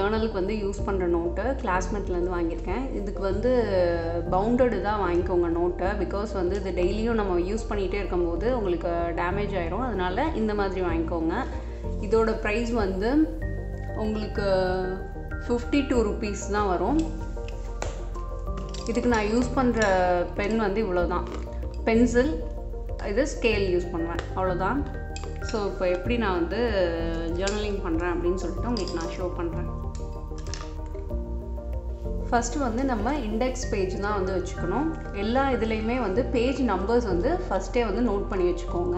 ஜேர்னலுக்கு வந்து யூஸ் பண்ணுற நோட்டு கிளாஸ்மேட்லேருந்து வாங்கியிருக்கேன். இதுக்கு வந்து பவுண்டடு தான் வாங்கிக்கோங்க நோட்டை. பிகாஸ் வந்து இது டெய்லியும் நம்ம யூஸ் பண்ணிகிட்டே இருக்கும்போது உங்களுக்கு டேமேஜ் ஆயிரும். அதனால் இந்த மாதிரி வாங்கிக்கோங்க. இதோட ப்ரைஸ் வந்து உங்களுக்கு 52 rupees தான் வரும். இதுக்கு நான் யூஸ் பண்ணுற பென் வந்து இவ்வளோ தான். பென்சில், இது ஸ்கேல் யூஸ் பண்ணுவேன், அவ்வளோதான். ஸோ இப்போ எப்படி நான் வந்து ஜேர்னலிங் பண்ணுறேன் அப்படின்னு சொல்லிட்டு உங்களுக்கு நான் ஷோ பண்ணுறேன். ஃபஸ்ட்டு வந்து நம்ம இண்டெக்ஸ் பேஜ் தான் வந்து வச்சுக்கணும். எல்லா இதுலேயுமே வந்து பேஜ் நம்பர்ஸ் வந்து ஃபஸ்ட்டே வந்து நோட் பண்ணி வச்சுக்கோங்க.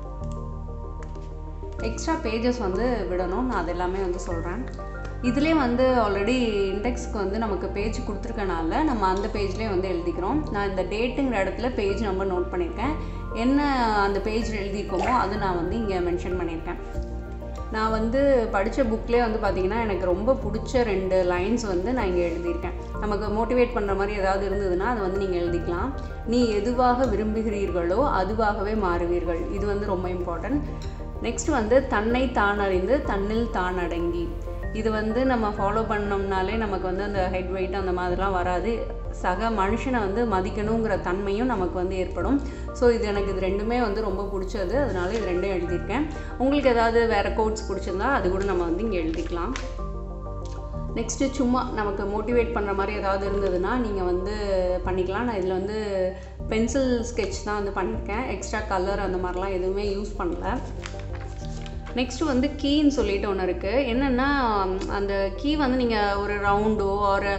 எக்ஸ்ட்ரா பேஜஸ் வந்து விடணும், நான் அது எல்லாமே வந்து சொல்கிறேன். இதிலே வந்து ஆல்ரெடி இண்டெக்ஸ்க்கு வந்து நமக்கு பேஜ் கொடுத்துருக்கனால நம்ம அந்த பேஜ்லேயே வந்து எழுதிக்கிறோம். நான் இந்த டேட்டுங்கிற இடத்துல பேஜ் நம்பர் நோட் பண்ணியிருக்கேன். என்ன அந்த பேஜில் எழுதியிருக்கோமோ அது நான் வந்து இங்கே மென்ஷன் பண்ணியிருக்கேன். நான் வந்து படித்த புக்லேயே வந்து பார்த்திங்கன்னா எனக்கு ரொம்ப பிடிச்ச 2 லைன்ஸ் வந்து நான் இங்கே எழுதியிருக்கேன். நமக்கு மோட்டிவேட் பண்ணுற மாதிரி ஏதாவது இருந்ததுன்னா அதை வந்து நீங்கள் எழுதிக்கலாம். நீ எதுவாக விரும்புகிறீர்களோ அதுவாகவே மாறுவீர்கள். இது வந்து ரொம்ப இம்பார்ட்டன்ட். நெக்ஸ்ட் வந்து தன்னை தான் அறிந்து தன்னில் தான் அடங்கி. இது வந்து நம்ம ஃபாலோ பண்ணோம்னாலே நமக்கு வந்து அந்த ஹெட் வெயிட் அந்த மாதிரிலாம் வராது. சக மனுஷனை வந்து மதிக்கணுங்கிற தன்மையும் நமக்கு வந்து ஏற்படும். ஸோ இது எனக்கு இது ரெண்டுமே வந்து ரொம்ப பிடிச்சது, அதனால இது ரெண்டும் எழுதியிருக்கேன். உங்களுக்கு ஏதாவது வேறு கோட்ஸ் பிடிச்சிருந்தா அது கூட நம்ம வந்து இங்கே எழுதிக்கலாம். நெக்ஸ்ட்டு சும்மா நமக்கு மோட்டிவேட் பண்ணுற மாதிரி ஏதாவது இருந்ததுன்னா நீங்கள் வந்து பண்ணிக்கலாம். நான் இதில் வந்து பென்சில் ஸ்கெட்ச் தான் வந்து பண்ணியிருக்கேன். எக்ஸ்ட்ரா கலர் அந்த மாதிரிலாம் எதுவுமே யூஸ் பண்ணல. நெக்ஸ்ட்டு வந்து கீன்னு சொல்லிட்டு ஒன்று இருக்குது. என்னென்னா அந்த கீ வந்து நீங்கள் ஒரு ரவுண்டோ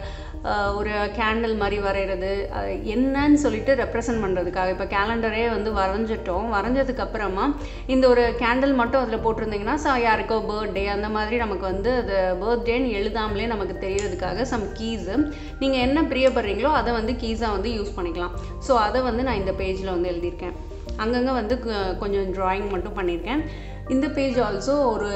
ஒரு கேண்டில் மாதிரி வரைகிறது என்னன்னு சொல்லிட்டு ரெப்ரசன்ட் பண்ணுறதுக்காக. இப்போ கேலண்டரே வந்து வரைஞ்சதுக்கப்புறமா இந்த ஒரு கேண்டில் மட்டும் அதில் போட்டிருந்தீங்கன்னா யாருக்கோ பர்த்டே அந்த மாதிரி நமக்கு வந்து அது பர்த்டேன்னு எழுதாமலே நமக்கு தெரியறதுக்காக சம் கீஸு நீங்கள் என்ன பிரியப்படுறீங்களோ அதை வந்து கீஸாக வந்து யூஸ் பண்ணிக்கலாம். ஸோ அதை வந்து நான் இந்த பேஜில் வந்து எழுதியிருக்கேன். அங்கங்கே வந்து கொஞ்சம் ட்ராயிங் மட்டும் பண்ணியிருக்கேன். இந்த பேஜ் ஆல்சோ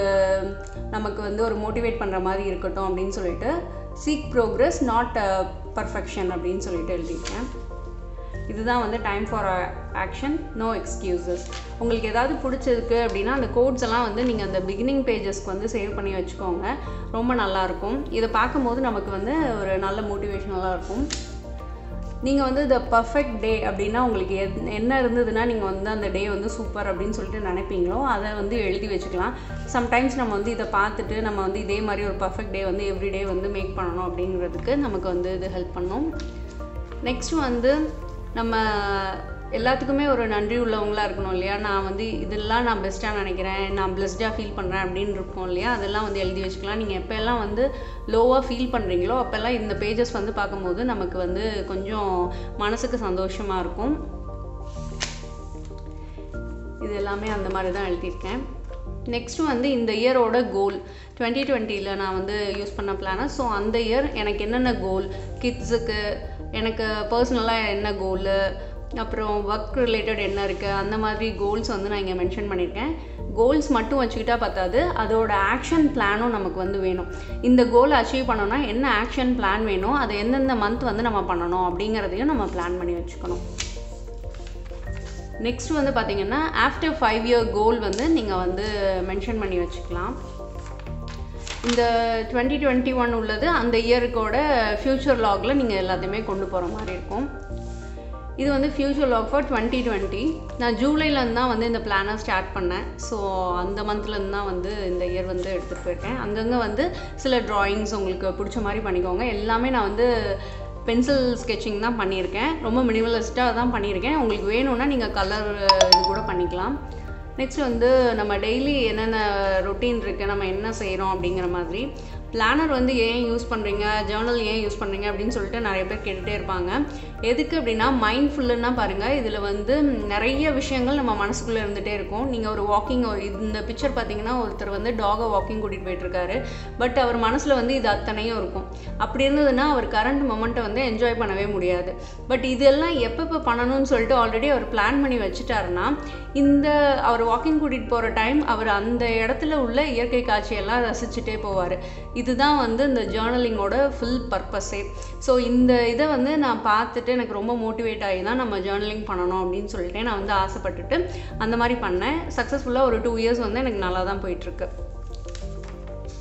நமக்கு வந்து ஒரு மோட்டிவேட் பண்ணுற மாதிரி இருக்கட்டும் அப்படின்னு சொல்லிட்டு சீக் ப்ரோக்ரஸ் நாட் பர்ஃபெக்ஷன் அப்படின்னு சொல்லிட்டு எழுதியிருக்கேன். இதுதான் வந்து time for action, no excuses. உங்களுக்கு ஏதாவது பிடிச்சிருக்கு அப்படின்னா அந்த கோட்ஸ் எல்லாம் வந்து நீங்கள் அந்த பிகினிங் பேஜஸ்க்கு வந்து சேவ் பண்ணி வச்சுக்கோங்க. ரொம்ப நல்லாயிருக்கும். இதை பார்க்கும்போது நமக்கு வந்து ஒரு நல்ல மோட்டிவேஷனலாக இருக்கும். நீங்கள் வந்து த பர்ஃபெக்ட் டே அப்படின்னா உங்களுக்கு என்ன இருந்ததுன்னா நீங்கள் வந்து அந்த டே வந்து சூப்பர் அப்படின்னு சொல்லிட்டு நினைப்பீங்களோ அதை வந்து எழுதி வச்சுக்கலாம். சம்டைம்ஸ் நம்ம வந்து இதை பார்த்துட்டு நம்ம வந்து இதே மாதிரி ஒரு பர்ஃபெக்ட் டே வந்து எவ்ரிடே வந்து மேக் பண்ணணும் அப்படிங்கிறதுக்கு நமக்கு வந்து இது ஹெல்ப் பண்ணும். நெக்ஸ்ட் வந்து நம்ம எல்லாத்துக்குமே ஒரு நன்றி உள்ளவங்களாக இருக்கணும் இல்லையா. நான் வந்து இதெல்லாம் நான் பெஸ்ட்டாக நினைக்கிறேன், நான் பிளஸ்டாக ஃபீல் பண்ணுறேன் அப்படின்னு இருக்கோம் இல்லையா. அதெல்லாம் வந்து எழுதி வச்சுக்கலாம். நீங்கள் எப்போல்லாம் வந்து லோவாக ஃபீல் பண்ணுறீங்களோ அப்போல்லாம் இந்த பேஜஸ் வந்து பார்க்கும்போது நமக்கு வந்து கொஞ்சம் மனசுக்கு சந்தோஷமாக இருக்கும். இது எல்லாமே அந்த மாதிரி தான் எழுதியிருக்கேன். நெக்ஸ்ட்டு வந்து இந்த இயரோட கோல் 2020 நான் வந்து யூஸ் பண்ண பிளானர். ஸோ அந்த இயர் எனக்கு என்னென்ன கோல், கிட்ஸுக்கு எனக்கு பர்சனலாக என்ன கோலு, அப்புறம் ஒர்க் ரிலேட்டட் என்ன இருக்குது, அந்த மாதிரி கோல்ஸ் வந்து நான் இங்கே மென்ஷன் பண்ணியிருக்கேன். கோல்ஸ் மட்டும் வச்சுக்கிட்டா பார்த்தாது, அதோட ஆக்ஷன் பிளானும் நமக்கு வந்து வேணும். இந்த கோலை அச்சீவ் பண்ணோன்னா என்ன ஆக்ஷன் பிளான் வேணும், அதை எந்தெந்த மந்த் வந்து நம்ம பண்ணணும் அப்படிங்கிறதையும் நம்ம பிளான் பண்ணி வச்சுக்கணும். நெக்ஸ்ட் வந்து பார்த்திங்கன்னா ஆஃப்டர் 5 year கோல் வந்து நீங்கள் வந்து மென்ஷன் பண்ணி வச்சுக்கலாம். இந்த 2021 உள்ளது அந்த இயருக்கோட ஃப்யூச்சர் லாகில் நீங்கள் எல்லாத்தையுமே கொண்டு போகிற மாதிரி இருக்கும். இது வந்து ஃப்யூச்சர் லாக் ஃபார் 2020. நான் ஜூலைலேருந்து தான் வந்து இந்த பிளானை ஸ்டார்ட் பண்ணேன். ஸோ அந்த மந்த்லேருந்து தான் வந்து இந்த இயர் வந்து எடுத்துகிட்டு போயிருக்கேன். அங்கங்கே வந்து சில ட்ராயிங்ஸ் உங்களுக்கு பிடிச்ச மாதிரி பண்ணிக்கோங்க. எல்லாமே நான் வந்து பென்சில் ஸ்கெட்சிங் தான் பண்ணியிருக்கேன். ரொம்ப மினிமலிஸ்ட்டாக தான் பண்ணியிருக்கேன். உங்களுக்கு வேணும்னா நீங்கள் கலர் இது கூட பண்ணிக்கலாம். நெக்ஸ்ட் வந்து நம்ம டெய்லி என்னென்ன ரொட்டீன் இருக்குது, நம்ம என்ன செய்கிறோம் அப்படிங்கிற மாதிரி. பிளானர் வந்து ஏன் யூஸ் பண்ணுறீங்க, ஜேர்னல் ஏன் யூஸ் பண்ணுறீங்க அப்படின்னு சொல்லிட்டு நிறைய பேர் கேட்டுகிட்டே இருப்பாங்க. எதுக்கு அப்படின்னா மைண்ட்ஃபுல்லுன்னா பாருங்கள், இதில் வந்து நிறைய விஷயங்கள் நம்ம மனசுக்குள்ளே இருந்துகிட்டே இருக்கும். நீங்கள் ஒரு வாக்கிங், இந்த பிக்சர் பார்த்தீங்கன்னா ஒருத்தர் வந்து டாகை வாக்கிங் கூட்டிகிட்டு போயிட்டுருக்காரு. பட் அவர் மனசில் வந்து இது அத்தனையும் இருக்கும். அப்படி இருந்ததுன்னா அவர் கரண்ட் மொமெண்ட்டை வந்து என்ஜாய் பண்ணவே முடியாது. பட் இதெல்லாம் எப்பப்போ பண்ணணும்னு சொல்லிட்டு ஆல்ரெடி அவர் பிளான் பண்ணி வச்சுட்டாருன்னா இந்த அவர் வாக்கிங் கூட்டிகிட்டு போகிற டைம் அவர் அந்த இடத்துல உள்ள இயற்கை காட்சியெல்லாம் ரசிச்சுட்டே போவார். இதுதான் வந்து இந்த ஜேர்னலிங்கோட ஃபுல் பர்பஸே. ஸோ இந்த இதை வந்து நான் பார்த்துட்டு எனக்கு ரொம்ப மோட்டிவேட் ஆகி தான் நம்ம ஜேர்னலிங் பண்ணணும் அப்படின்னு சொல்லிட்டு நான் வந்து ஆசைப்பட்டுட்டு அந்த மாதிரி பண்ணேன். சக்ஸஸ்ஃபுல்லாக ஒரு 2 years வந்து எனக்கு நல்லா தான் போயிட்டுருக்கு. ஸோ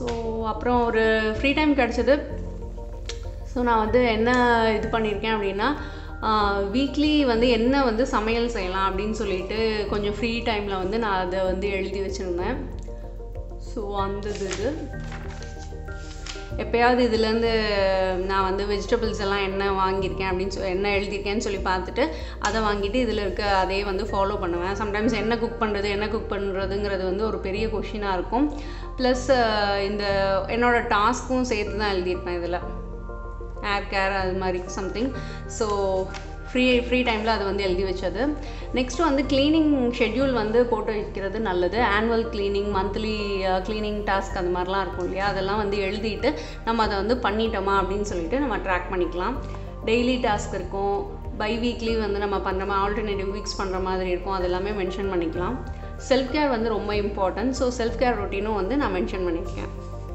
ஸோ அப்புறம் ஒரு ஃப்ரீ டைம் கிடச்சிது. ஸோ நான் வந்து என்ன இது பண்ணியிருக்கேன் அப்படின்னா, வீக்லி வந்து என்ன வந்து சமையல் செய்யலாம் அப்படின்னு சொல்லிட்டு கொஞ்சம் ஃப்ரீ டைமில் வந்து நான் அதை வந்து எழுதி வச்சுருந்தேன். ஸோ அந்த இது எப்போயாவது இதுலேருந்து நான் வந்து வெஜிடபிள்ஸ் எல்லாம் என்ன வாங்கியிருக்கேன் அப்படின்னு என்ன எழுதியிருக்கேன்னு சொல்லி பார்த்துட்டு அதை வாங்கிட்டு இதில் இருக்க அதே வந்து ஃபாலோ பண்ணுவேன். சம்டைம்ஸ் என்ன குக் பண்ணுறதுங்கிறது வந்து ஒரு பெரிய கொஷினாக இருக்கும். ப்ளஸ் இந்த என்னோடய டாஸ்க்கும் சேர்த்து தான் எழுதியிருப்பேன் இதில், ஹேர் கேர் அது மாதிரி சம்திங். ஸோ ஃப்ரீ டைமில் அது வந்து எழுதி வச்சது. நெக்ஸ்ட்டு வந்து க்ளீனிங் ஷெட்யூல் வந்து போட்டு வைக்கிறது நல்லது. Annual cleaning, monthly cleaning task அந்த மாதிரிலாம் இருக்கும் இல்லையா, அதெல்லாம் வந்து எழுதிட்டு நம்ம அதை வந்து பண்ணிட்டோமா அப்படின்னு சொல்லிட்டு நம்ம ட்ராக் பண்ணிக்கலாம். டெய்லி டாஸ்க் இருக்கும், பை வீக்லி வந்து நம்ம பண்ணுற மாதிரி ஆல்டர்னேட்டிவ் வீக்ஸ் பண்ணுற மாதிரி இருக்கும், அது எல்லாமே மென்ஷன் பண்ணிக்கலாம். செல்ஃப் கேர் வந்து ரொம்ப இம்பார்ட்டன்ட். ஸோ செல்ஃப் கேர் ரொட்டீனும் வந்து நான் மென்ஷன் பண்ணியிருக்கேன்.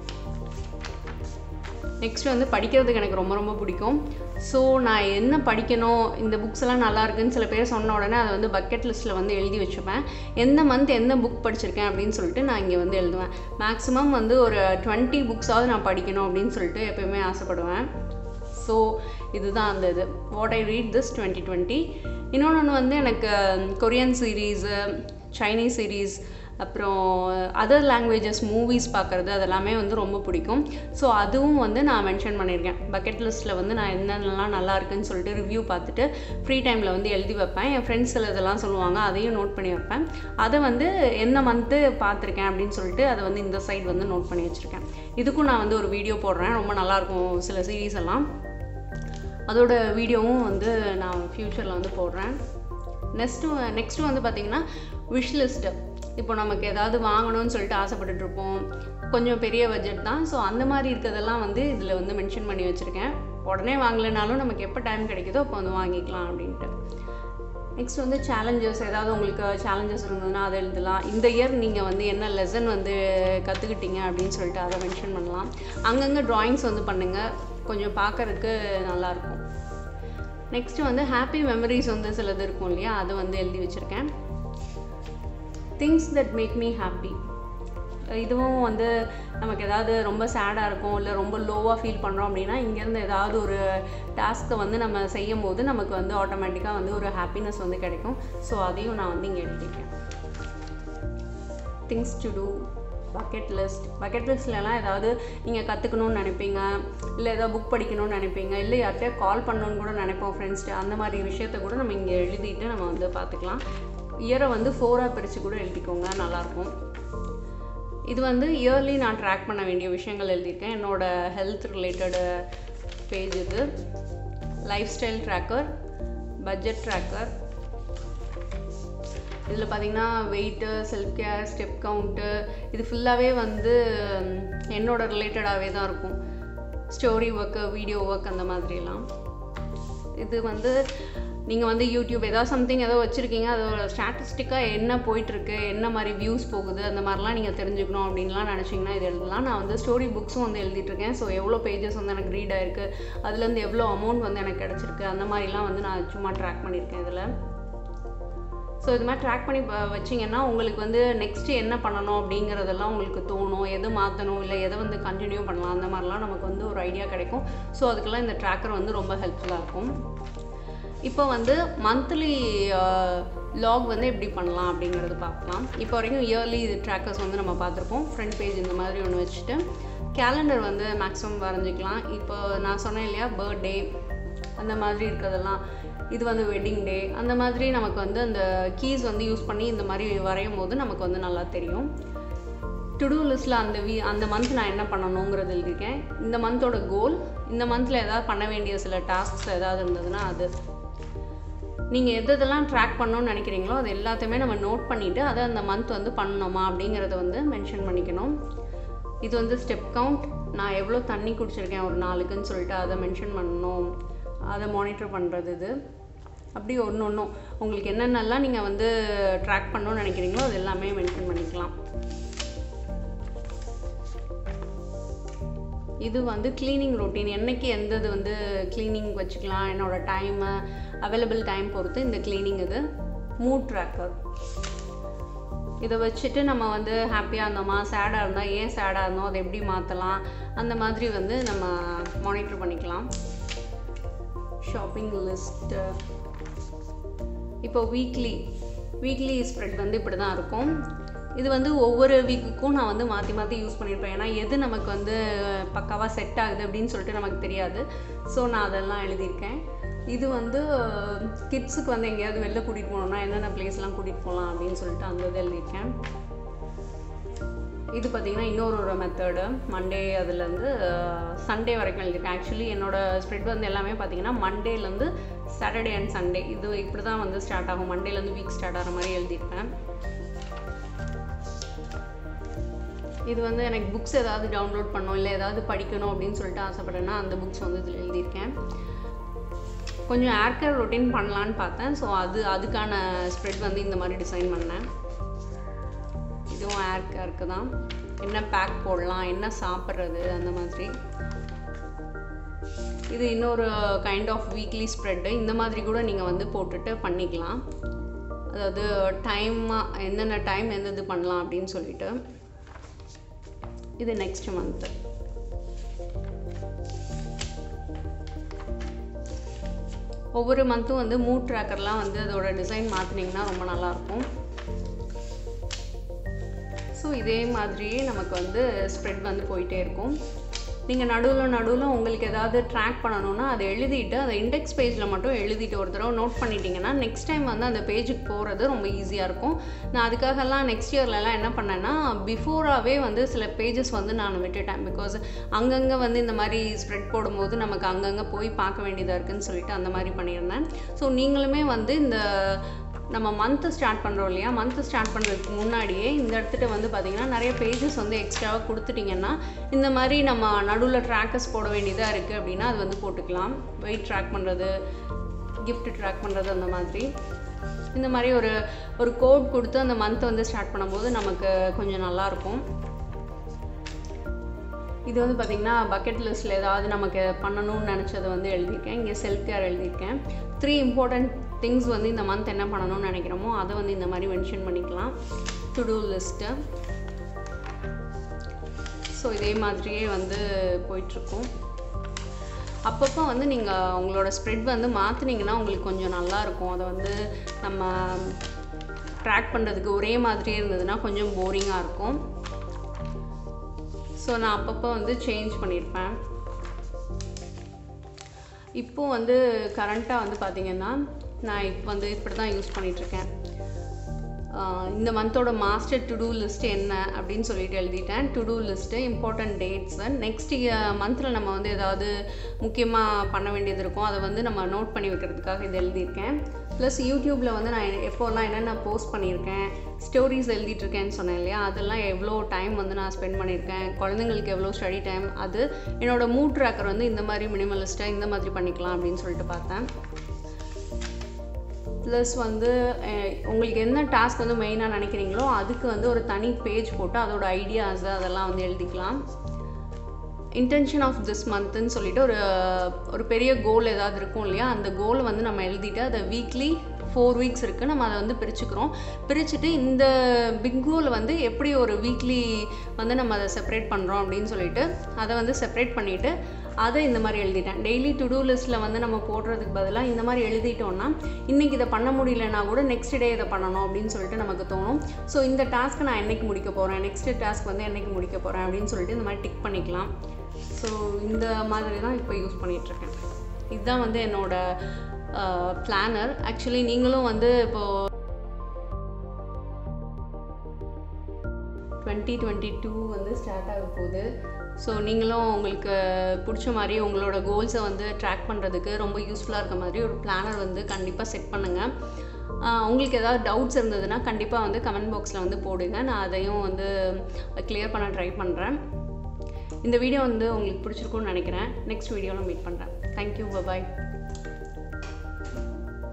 நெக்ஸ்ட்டு வந்து படிக்கிறதுக்கு எனக்கு ரொம்ப ரொம்ப பிடிக்கும். ஸோ நான் என்ன படிக்கணும், இந்த புக்ஸ் எல்லாம் நல்லா இருக்குன்னு சில பேர் சொன்ன உடனே அதை வந்து பக்கெட் லிஸ்ட்டில் வந்து எழுதி வச்சுப்பேன். எந்த மந்த் எந்த புக் படிச்சிருக்கேன் அப்படின்னு சொல்லிட்டு நான் இங்கே வந்து எழுதுவேன். மேக்ஸிமம் வந்து ஒரு 20 புக்ஸாவது நான் படிக்கணும் அப்படின்னு சொல்லிட்டு எப்போயுமே ஆசைப்படுவேன். ஸோ இதுதான் அந்த இது வாட் ஐ ரீட் திஸ் 2020. இன்னொன்று வந்து எனக்கு கொரியன் சீரீஸு, சைனீஸ் சீரீஸ், அப்புறம் அதர் லாங்குவேஜஸ் மூவிஸ் பார்க்குறது அதெல்லாமே வந்து ரொம்ப பிடிக்கும். ஸோ அதுவும் வந்து நான் மென்ஷன் பண்ணியிருக்கேன். பக்கெட் லிஸ்ட்டில் வந்து நான் என்னென்னலாம் நல்லா இருக்குன்னு சொல்லிட்டு ரிவ்யூ பார்த்துட்டு ஃப்ரீ டைமில் வந்து எழுதி வைப்பேன். என் ஃப்ரெண்ட்ஸ் இதெல்லாம் சொல்லுவாங்க, அதையும் நோட் பண்ணி வைப்பேன். அதை வந்து என்ன மந்த்து பார்த்துருக்கேன் அப்படின்னு சொல்லிட்டு அதை வந்து இந்த சைடு வந்து நோட் பண்ணி வச்சுருக்கேன். இதுக்கும் நான் வந்து ஒரு வீடியோ போடுறேன், ரொம்ப நல்லாயிருக்கும் சில சீரீஸ் எல்லாம். அதோட வீடியோவும் வந்து நான் ஃப்யூச்சரில் வந்து போடுறேன். நெக்ஸ்ட்டு வந்து பார்த்திங்கன்னா விஷ் லிஸ்ட்டு. இப்போ நமக்கு ஏதாவது வாங்கணும்னு சொல்லிட்டு ஆசைப்பட்டுருப்போம், கொஞ்சம் பெரிய பட்ஜெட் தான். ஸோ அந்த மாதிரி இருக்கிறதெல்லாம் வந்து இதில் வந்து மென்ஷன் பண்ணி வச்சுருக்கேன். உடனே வாங்கலைனாலும் நமக்கு எப்போ டைம் கிடைக்குதோ அப்போ வந்து வாங்கிக்கலாம் அப்படின்ட்டு. நெக்ஸ்ட் வந்து சேலஞ்சஸ், ஏதாவது உங்களுக்கு சேலஞ்சஸ் இருந்ததுன்னா அதை எழுதலாம். இந்த இயர் நீங்கள் வந்து என்ன லெசன் வந்து கற்றுக்கிட்டீங்க அப்படின்னு சொல்லிட்டு அதை மென்ஷன் பண்ணலாம். அங்கங்கே ட்ராயிங்ஸ் வந்து பண்ணுங்கள், கொஞ்சம் பார்க்குறதுக்கு நல்லாயிருக்கும். நெக்ஸ்ட்டு வந்து ஹாப்பி மெமரிஸ் வந்து சிலது இருக்கும் இல்லையா, அதை வந்து எழுதி வச்சுருக்கேன். Things that make me happy. இதுவும் வந்து நமக்கு ஏதாவது ரொம்ப சேடாக இருக்கும், இல்லை ரொம்ப லோவாக ஃபீல் பண்ணுறோம் அப்படின்னா இங்கேருந்து ஏதாவது ஒரு டாஸ்க்கை வந்து நம்ம செய்யும் போது நமக்கு வந்து ஆட்டோமேட்டிக்காக வந்து ஒரு ஹாப்பினஸ் வந்து கிடைக்கும். ஸோ அதையும் நான் வந்து இங்கே எழுதியிருக்கேன். திங்ஸ் டு டூ, பக்கெட் லிஸ்ட்லலாம் ஏதாவது நீங்கள் கற்றுக்கணும்னு நினைப்பீங்க, இல்லை ஏதாவது புக் படிக்கணும்னு நினைப்பீங்க, இல்லை யார்கிட்டயா கால் பண்ணணுன்னு கூட நினைப்போம் ஃப்ரெண்ட்ஸ்ட்டு. அந்த மாதிரி விஷயத்த கூட நம்ம இங்கே எழுதிட்டு நம்ம வந்து பார்த்துக்கலாம். இயரை வந்து 4ஆக பிரித்து கூட எழுதிக்கோங்க, நல்லாயிருக்கும். இது வந்து இயர்லி நான் ட்ராக் பண்ண வேண்டிய விஷயங்கள் எழுதியிருக்கேன். என்னோடய ஹெல்த் ரிலேட்டடு பேஜ் இது. Lifestyle tracker, budget tracker. இதில் பார்த்திங்கன்னா weight, self care, step count, இது ஃபுல்லாகவே வந்து என்னோட ரிலேட்டடாகவே தான் இருக்கும். ஸ்டோரி ஒர்க்கு, வீடியோ ஒர்க் அந்த மாதிரிலாம். இது வந்து நீங்கள் வந்து யூடியூப் ஏதாவது சம்திங் ஏதோ வச்சுருக்கீங்க, அதோட ஸ்டாட்டிஸ்டிக்காக என்ன போயிட்டுருக்கு, என்ன மாதிரி வியூஸ் போகுது, அந்த மாதிரிலாம் நீங்கள் தெரிஞ்சுக்கணும் அப்படின்லாம் நினச்சிங்கன்னா இது எழுதலாம். நான் வந்து ஸ்டோரி புக்ஸும் வந்து எழுதிட்டுருக்கேன். ஸோ எவ்வளோ பேஜஸ் வந்து எனக்கு ரீட் ஆகிருக்கு, அதுலேருந்து எவ்வளோ அமௌண்ட் வந்து எனக்கு கிடச்சிருக்கு, அந்த மாதிரிலாம் வந்து நான் சும்மா ட்ராக் பண்ணியிருக்கேன் இதில். ஸோ இது மாதிரி ட்ராக் பண்ணி வச்சிங்கன்னா உங்களுக்கு வந்து நெக்ஸ்ட்டு என்ன பண்ணணும் அப்படிங்கிறதெல்லாம் உங்களுக்கு தோணும், எது மாற்றணும், இல்லை எதை வந்து கண்டினியூ பண்ணலாம், அந்த மாதிரிலாம் நமக்கு வந்து ஒரு ஐடியா கிடைக்கும். ஸோ அதுக்கெல்லாம் இந்த ட்ராக்கர் வந்து ரொம்ப ஹெல்ப்ஃபுல்லாக இருக்கும். இப்போ வந்து மந்த்லி லாக் வந்து எப்படி பண்ணலாம் அப்படிங்கிறது பார்க்கலாம். இப்போ வரைக்கும் இயர்லி ட்ராக்கர்ஸ் வந்து நம்ம பார்த்துருப்போம். ஃப்ரண்ட் பேஜ் இந்த மாதிரி ஒன்று வச்சுட்டு கேலண்டர் வந்து மேக்ஸிமம் வரைஞ்சிக்கலாம். இப்போ நான் சொன்னேன் இல்லையா, பர்த்டே அந்த மாதிரி இருக்கிறதெல்லாம், இது வந்து வெட்டிங் டே, அந்த மாதிரி நமக்கு வந்து அந்த கீஸ் வந்து யூஸ் பண்ணி இந்த மாதிரி வரையும் போது நமக்கு வந்து நல்லா தெரியும். டு டூ லிஸ்ட்டில் அந்த மந்த் நான் என்ன பண்ணணுங்கிறது எழுதியிருக்கேன். இந்த மந்தோட கோல், இந்த மந்தில் ஏதாவது பண்ண வேண்டிய சில டாஸ்க்ஸ் ஏதாவது இருந்ததுன்னா அது. நீங்கள் எதெல்லாம் ட்ராக் பண்ணணும்னு நினைக்கிறீங்களோ அது எல்லாத்தையுமே நம்ம நோட் பண்ணிவிட்டு அதை அந்த மந்த் வந்து பண்ணணுமா அப்படிங்கிறத வந்து மென்ஷன் பண்ணிக்கணும். இது வந்து ஸ்டெப் கவுண்ட், நான் எவ்வளோ தண்ணி குடிச்சிருக்கேன் ஒரு நாளுக்குன்னு சொல்லிட்டு அதை மென்ஷன் பண்ணணும், அதை மானிட்டர் பண்ணுறது. இது அப்படி ஒன்று உங்களுக்கு என்னென்னலாம் நீங்கள் வந்து ட்ராக் பண்ணணும்னு நினைக்கிறீங்களோ அது எல்லாமே மென்ஷன் பண்ணிக்கலாம். இது வந்து க்ளீனிங் ரொட்டீன், என்றைக்கு எந்தது வந்து க்ளீனிங் வச்சுக்கலாம், என்னோடய டைமு அவைலபிள் டைம் பொறுத்து இந்த க்ளீனிங். இது மூட் ட்ராக்கர். இதை வச்சுட்டு நம்ம வந்து ஹாப்பியாக இருந்தோமா, சேடாக இருந்தால் ஏன் சேடாக இருந்தோம், அதை எப்படி மாற்றலாம், அந்த மாதிரி வந்து நம்ம மானிட்டர் பண்ணிக்கலாம். Shopping list. இப்போ வீக்லி ஸ்ப்ரெட் வந்து இப்படி தான் இருக்கும். இது வந்து ஒவ்வொரு வீக்குக்கும் நான் வந்து மாற்றி மாற்றி யூஸ் பண்ணியிருப்பேன். ஏன்னா எது நமக்கு வந்து பக்காவாக செட் ஆகுது அப்படின்னு சொல்லிட்டு நமக்கு தெரியாது. ஸோ நான் அதெல்லாம் எழுதியிருக்கேன். இது வந்து கிட்ஸுக்கு வந்து எங்கேயாவது வெளில கூட்டிகிட்டு போனோம்னா என்னென்ன பிளேஸ்லாம் கூட்டிகிட்டு போகலாம் அப்படின்னு சொல்லிட்டு அந்த இது எழுதியிருக்கேன். இது பார்த்திங்கன்னா இன்னொரு மெத்தடு, மண்டே அதுலேருந்து சண்டே வரைக்கும் எழுதியிருக்கேன். ஆக்சுவலி என்னோடய ஸ்ப்ரெட் வந்து எல்லாமே பார்த்திங்கன்னா மண்டேலேருந்து சாட்டர்டே அண்ட் சண்டே இது இப்படி தான் வந்து ஸ்டார்ட் ஆகும். மண்டேலேருந்து வீக் ஸ்டார்ட் ஆகிற மாதிரி எழுதியிருப்பேன். இது வந்து எனக்கு புக்ஸ் ஏதாவது டவுன்லோட் பண்ணணும், இல்லை ஏதாவது படிக்கணும் அப்படின்னு சொல்லிட்டு ஆசைப்பட்டேன்னா அந்த புக்ஸ் வந்து இதில் எழுதியிருக்கேன். கொஞ்சம் ஏர் கேர் ரொட்டீன் பண்ணலான்னு பார்த்தேன். ஸோ அதுக்கான ஸ்ப்ரெட் வந்து இந்த மாதிரி டிசைன் பண்ணேன். இதுவும் ஏர் கேருக்கு தான். என்ன பேக் போடலாம், என்ன சாப்பிட்றது, அந்த மாதிரி. இது இன்னொரு கைண்ட் ஆஃப் வீக்லி ஸ்ப்ரெட்டு. இந்த மாதிரி கூட நீங்கள் வந்து போட்டுட்டு பண்ணிக்கலாம். அதாவது டைமாக என்னென்ன டைம் எந்த இது பண்ணலாம் அப்படின்னு சொல்லிட்டு. இது நெக்ஸ்ட் மந்த்து. ஒவ்வொரு மந்த்தும் வந்து மூட் ட்ராக்கர்லாம் வந்து அதோட டிசைன் மாற்றினீங்கன்னா ரொம்ப நல்லாயிருக்கும். ஸோ இதே மாதிரியே நமக்கு வந்து ஸ்ப்ரெட் வந்து போயிட்டே இருக்கும். நீங்கள் நடுவில் உங்களுக்கு ஏதாவது ட்ராக் பண்ணணுன்னா அதை எழுதிட்டு அதை இண்டெக்ஸ் பேஜில் மட்டும் எழுதிட்டு ஒரு தடவை நோட் பண்ணிட்டீங்கன்னா நெக்ஸ்ட் டைம் வந்து அந்த பேஜுக்கு போகிறது ரொம்ப ஈஸியாக இருக்கும். நான் அதுக்காகலாம் நெக்ஸ்ட் இயர்லலாம் என்ன பண்ணேன்னா பிஃபோராகவே வந்து சில பேஜஸ் வந்து நான் விட்டுட்டேன். பிகாஸ் அங்கங்கே வந்து இந்த மாதிரி ஸ்ப்ரெட் போடும்போது நமக்கு அங்கங்கே போய் பார்க்க வேண்டியதாக இருக்குதுன்னு சொல்லிட்டு அந்த மாதிரி பண்ணியிருந்தேன். ஸோ நீங்களுமே வந்து இந்த நம்ம மந்த்து ஸ்டார்ட் பண்ணுறோம் இல்லையா, மந்த்து ஸ்டார்ட் பண்ணுறதுக்கு முன்னாடியே இந்த இடத்துல வந்து பார்த்திங்கன்னா நிறைய பேஜஸ் வந்து எக்ஸ்ட்ராவாக கொடுத்துட்டிங்கன்னா இந்த மாதிரி நம்ம நடுவில் ட்ராக்கர்ஸ் போட வேண்டியதாக இருக்குது அப்படின்னா அது வந்து போட்டுக்கலாம். வெயிட் ட்ராக் பண்ணுறது, கிஃப்ட் ட்ராக் பண்ணுறது, அந்த மாதிரி இந்த மாதிரி ஒரு கோட் கொடுத்து அந்த மந்த்தை வந்து ஸ்டார்ட் பண்ணும்போது நமக்கு கொஞ்சம் நல்லாயிருக்கும். இது வந்து பார்த்திங்கன்னா பக்கெட் லிஸ்ட்டில் ஏதாவது நமக்கு பண்ணணும்னு நினச்சதை வந்து எழுதியிருக்கேன். இங்கே செல்ஃப் கேர் எழுதியிருக்கேன். 3 இம்பார்ட்டண்ட் திங்ஸ் வந்து இந்த மந்த் என்ன பண்ணணும்னு நினைக்கிறோமோ அதை வந்து இந்த மாதிரி மென்ஷன் பண்ணிக்கலாம். To do list. ஸோ இதே மாதிரியே வந்து போயிட்டுருக்கும். அப்பப்போ வந்து நீங்கள் உங்களோட ஸ்ப்ரெட் வந்து மாற்றினீங்கன்னா உங்களுக்கு கொஞ்சம் நல்லாயிருக்கும். அதை வந்து நம்ம ட்ராக் பண்ணுறதுக்கு ஒரே மாதிரியே இருந்ததுன்னா கொஞ்சம் போரிங்காக இருக்கும். ஸோ நான் அப்பப்போ வந்து சேஞ்ச் பண்ணியிருப்பேன். இப்போது வந்து கரண்ட்டாக வந்து பார்த்திங்கன்னா நான் இப்போ வந்து இப்படி தான் யூஸ் பண்ணிகிட்ருக்கேன். இந்த மந்தோட மாஸ்டர் டு டூ லிஸ்ட் என்ன அப்படின்னு சொல்லிட்டு எழுதிட்டேன். To do list, important dates, next மந்தில் நம்ம வந்து ஏதாவது முக்கியமாக பண்ண வேண்டியது இருக்கும் அதை வந்து நம்ம நோட் பண்ணி வைக்கிறதுக்காக இது எழுதியிருக்கேன். ப்ளஸ் யூடியூப்பில் வந்து நான் எப்போல்லாம் என்னென்ன போஸ்ட் பண்ணியிருக்கேன், ஸ்டோரிஸ் எழுதிட்டுருக்கேன்னு சொன்னேன் இல்லையா, அதெல்லாம் எவ்வளோ டைம் வந்து நான் ஸ்பெண்ட் பண்ணியிருக்கேன், குழந்தைங்களுக்கு எவ்வளோ ஸ்டடி டைம், அது என்னோடய மூட் ட்ராக்கர் வந்து இந்த மாதிரி மினிமலிஸ்ட்டாக இந்த மாதிரி பண்ணிக்கலாம் அப்படின்னு சொல்லிட்டு பார்த்தேன். ப்ளஸ் வந்து உங்களுக்கு என்ன டாஸ்க் வந்து மெயினாக நினைக்கிறீங்களோ அதுக்கு வந்து ஒரு தனி பேஜ் போட்டு அதோட ஐடியாஸ் அதெல்லாம் வந்து எழுதிக்கலாம். இன்டென்ஷன் ஆஃப் திஸ் மந்த்துன்னு சொல்லிட்டு ஒரு பெரிய கோல் ஏதாவது இருக்கும் இல்லையா, அந்த கோலை வந்து நம்ம எழுதிட்டு அதை வீக்லி 4 வீக்ஸ் இருக்குது, நம்ம அதை வந்து பிரிச்சுட்டு இந்த பிக் கோல் வந்து எப்படி ஒரு வீக்லி வந்து நம்ம அதை செப்பரேட் பண்ணுறோம் அப்படின்னு சொல்லிட்டு அதை வந்து செப்பரேட் பண்ணிவிட்டு அதை இந்த மாதிரி எழுதிட்டேன். டெய்லி டு டூ லிஸ்ட்டில் வந்து நம்ம போடுறதுக்கு பதிலாக இந்த மாதிரி எழுதிட்டோம்னா இன்றைக்கி இதை பண்ண முடியலன்னா கூட நெக்ஸ்ட் டே இதை பண்ணணும் அப்படின்னு சொல்லிட்டு நமக்கு தோணும். ஸோ இந்த டாஸ்க்கை நான் என்றைக்கு முடிக்க போகிறேன், நெக்ஸ்ட் டாஸ்க் வந்து என்றைக்கு முடிக்க போகிறேன் அப்படின்னு சொல்லிட்டு இந்த மாதிரி டிக் பண்ணிக்கலாம். ஸோ இந்த மாதிரி தான் இப்போ யூஸ் பண்ணிகிட்ருக்கேன். இதுதான் வந்து என்னோடய பிளானர். ஆக்சுவலி நீங்களும் வந்து இப்போது 2022 வந்து ஸ்டார்ட் ஆக போகுது. ஸோ நீங்களும் உங்களுக்கு பிடிச்ச மாதிரி உங்களோட கோல்ஸை வந்து ட்ராக் பண்ணுறதுக்கு ரொம்ப யூஸ்ஃபுல்லாக இருக்க மாதிரி ஒரு பிளானர் வந்து கண்டிப்பாக செட் பண்ணுங்கள். உங்களுக்கு ஏதாவது டவுட்ஸ் இருந்ததுன்னா கண்டிப்பாக வந்து கமெண்ட் பாக்ஸில் வந்து போடுங்க, நான் அதையும் வந்து கிளியர் பண்ண ட்ரை பண்ணுறேன். இந்த வீடியோ வந்து உங்களுக்கு பிடிச்சிருக்குன்னு நினைக்கிறேன். நெக்ஸ்ட் வீடியோவில் மீட் பண்ணுறேன். தேங்க்யூ, பாய்.